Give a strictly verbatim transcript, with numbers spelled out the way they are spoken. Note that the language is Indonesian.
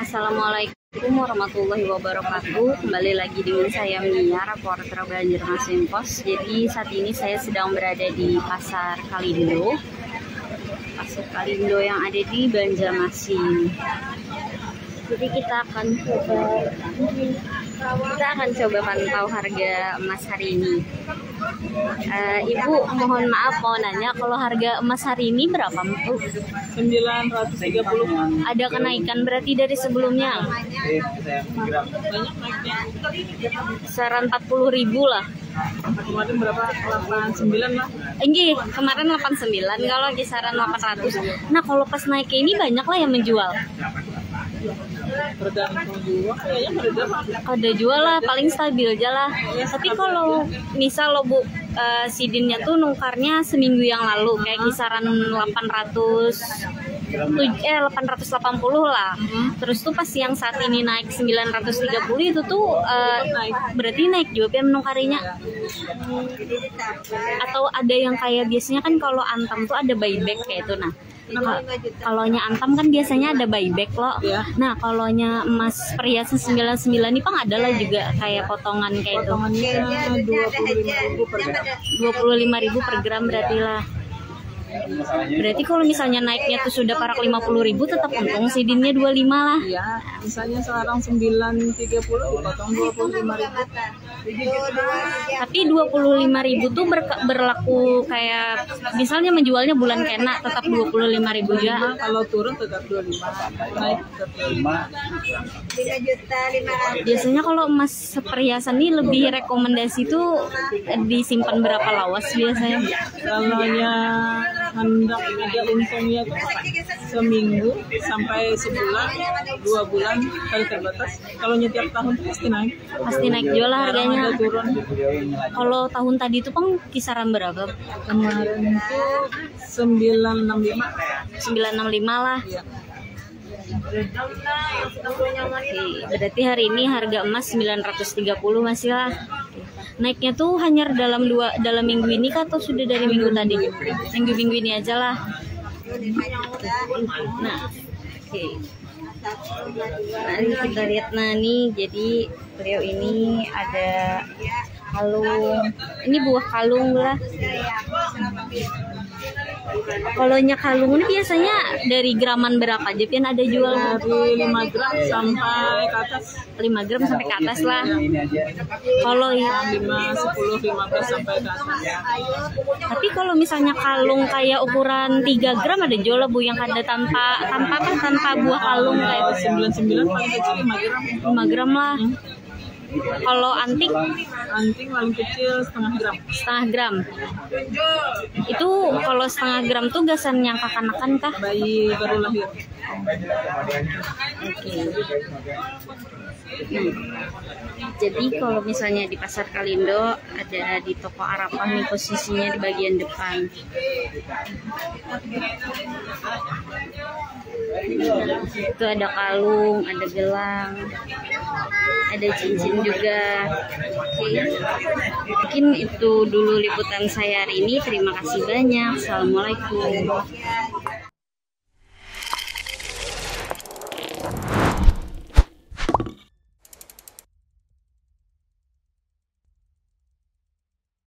Assalamualaikum warahmatullahi wabarakatuh. Kembali lagi dengan saya Mia, reporter Banjarmasin Pos. Jadi saat ini saya sedang berada di Pasar Kalindo, Pasar Kalindo yang ada di Banjarmasin. Jadi kita akan coba, kita akan coba pantau harga emas hari ini. Uh, Ibu, mohon maaf mau nanya, kalau harga emas hari ini berapa, Bu? sembilan ratus tiga puluh. Ada kenaikan berarti dari sebelumnya? Banyak naiknya. Kisaran empat puluh ribu lah. Kemarin berapa? delapan puluh sembilan lah. Enggak, kemarin delapan puluh sembilan, kalau kisaran delapan ratus. Nah, kalau pas naik ke ini banyak lah yang menjual. Tergantung jual, kayaknya ada Ada jual lah, paling stabil aja lah. Tapi kalau misal lo Bu, uh, sidinnya tuh nukarnya seminggu yang lalu kayak kisaran delapan ratus eh delapan ratus delapan puluh lah. Terus tuh pas yang saat ini naik sembilan ratus tiga puluh itu tuh uh, berarti naik juga ya menukarinya. Atau ada yang kayak biasanya kan kalau Antam tuh ada buyback kayak itu. Nah, kalau nya Antam kan biasanya ada buyback loh. Ya. Nah, kalau nya emas perhiasan sembilan puluh sembilan nih Pang ada lah juga kayak potongan kayak itu. Potongannya dua puluh lima ribu per gram. dua puluh lima ribu per gram berarti lah. Berarti kalau misalnya naiknya tuh sudah parak lima puluh ribu tetap untung sidinnya dua puluh lima lah. Iya, misalnya sekarang sembilan tiga puluh dipotong dua puluh lima ribu. Tapi dua puluh lima ribu tuh ber berlaku kayak misalnya menjualnya bulan kena tetap dua puluh lima ribu ya. Kalau turun tetap dua puluh lima, naik tetap dua puluh lima. Biasanya kalau emas perhiasan ini lebih rekomendasi tuh disimpan berapa lawas biasanya? Kalau yang hendak ada untungnya tuh seminggu sampai sebulan, dua bulan kali terbatas. Kalau tiap tahun tuh pasti naik. Pasti naik jual harganya. Ada turun. Kalau tahun tadi itu Pang kisaran berapa? Kemarin itu sembilan enam lima. sembilan enam lima lah. Iya. Oke, berarti hari ini harga emas sembilan ratus tiga puluh masih lah. Naiknya tuh hanya dalam dua dalam minggu ini kah atau sudah dari minggu tadi? Minggu-minggu ini aja lah. Nah, oke. Nah, kita lihat nah nih, jadi beliau ini ada kalung. Ini buah kalung lah. Kalau nya kalung ini biasanya dari graman berapa? Jadi ada jual dari lima gram sampai ke atas. lima gram sampai ke atas lah. Kalau ya lima, sepuluh, lima belas sampai ke atas. Tapi kalau misalnya kalung kayak ukuran tiga gram ada jual Bu yang ada tanpa tanpa kan tanpa buah kalung kayak itu. sembilan puluh sembilan paling kecil lima gram. lima gram lah. Kalau antik antik paling kecil setengah gram. Setengah gram. Itu kalau setengah gram tuh gasan yang kakanakan kah? Bayi baru lahir. Oke. Hmm. Jadi kalau misalnya di Pasar Kalindo ada di toko Arafah nih posisinya di bagian depan. Itu ada kalung, ada gelang, ada cincin juga. Oke. Mungkin itu dulu liputan saya hari ini. Terima kasih banyak. Assalamualaikum.